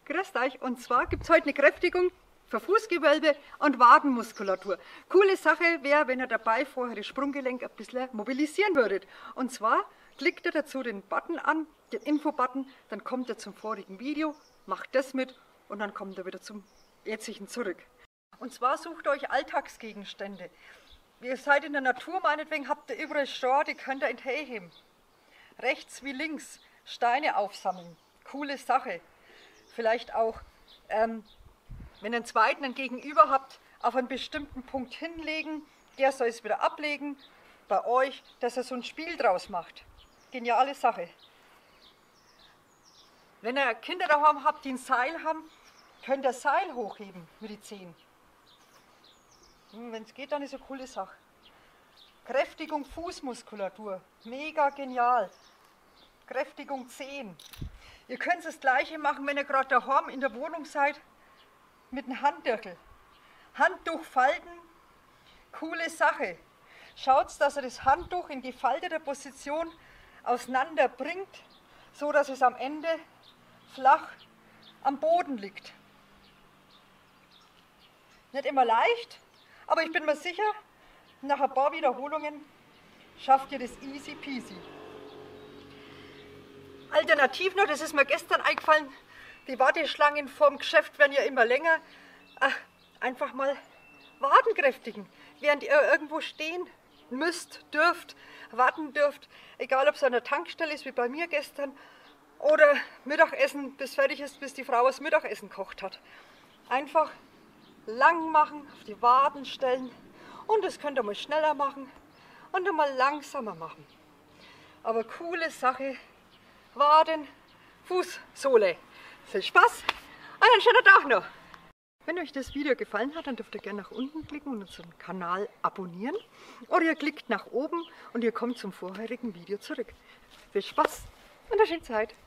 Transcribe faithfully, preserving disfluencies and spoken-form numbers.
Grüßt euch, und zwar gibt es heute eine Kräftigung für Fußgewölbe und Wadenmuskulatur. Coole Sache wäre, wenn ihr dabei vorher das Sprunggelenk ein bisschen mobilisieren würdet. Und zwar klickt ihr dazu den Button an, den Info-Button, dann kommt ihr zum vorigen Video, macht das mit und dann kommt ihr wieder zum jetzigen zurück. Und zwar sucht euch Alltagsgegenstände. Ihr seid in der Natur, meinetwegen habt ihr überall Stroh, die könnt ihr in die Höhe heben. Rechts wie links Steine aufsammeln. Coole Sache. Vielleicht auch, ähm, wenn ihr einen zweiten einen Gegenüber habt, auf einen bestimmten Punkt hinlegen, der soll es wieder ablegen bei euch, dass ihr so ein Spiel draus macht. Geniale Sache. Wenn ihr Kinder daheim habt, die ein Seil haben, könnt ihr Seil hochheben mit den Zehen. Wenn es geht, dann ist es eine coole Sache. Kräftigung Fußmuskulatur, mega genial. Kräftigung Zehen. Ihr könnt das Gleiche machen, wenn ihr gerade daheim in der Wohnung seid, mit einem Handdirndl. Handtuch falten, coole Sache. Schaut, dass ihr das Handtuch in gefalteter Position auseinander bringt, so dass es am Ende flach am Boden liegt. Nicht immer leicht, aber ich bin mir sicher, nach ein paar Wiederholungen schafft ihr das easy peasy. Alternativ noch, das ist mir gestern eingefallen, die Warteschlangen vorm Geschäft werden ja immer länger. Ach, einfach mal Waden kräftigen, während ihr irgendwo stehen müsst, dürft, warten dürft, egal ob es an der Tankstelle ist, wie bei mir gestern, oder Mittagessen, bis fertig ist, bis die Frau das Mittagessen gekocht hat. Einfach lang machen, auf die Waden stellen und das könnt ihr mal schneller machen und dann mal langsamer machen. Aber coole Sache. Waden, Fußsohle. Viel Spaß und einen schönen Tag noch. Wenn euch das Video gefallen hat, dann dürft ihr gerne nach unten klicken und unseren Kanal abonnieren. Oder ihr klickt nach oben und ihr kommt zum vorherigen Video zurück. Viel Spaß und eine schöne Zeit.